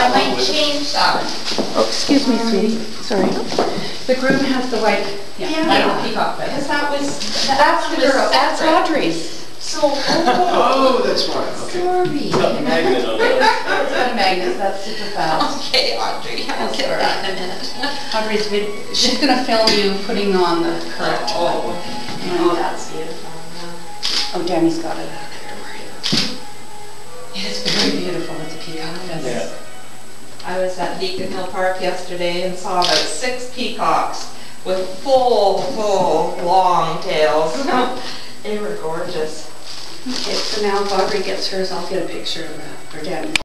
might change that. Oh, excuse me, sweetie. Sorry. The groom has the white, Yeah, peacock feather. because that's That's the girl. That's separate. Audrey's. So, Oh, that's right. Okay. sorry. Got the magnet on it. It's got a magnet. That's super fast. Okay, Audrey, I'll get that in a minute. Audrey's she's going to film you putting on the correct one. Oh, that's beautiful. Oh, Danny's got it out there. It is very beautiful with the peacock feathers. Yeah. I was at Beacon Hill Park yesterday and saw about 6 peacocks with full, long tails. They were gorgeous. Okay, so now if Audrey gets hers, I'll get a picture of that for Danny.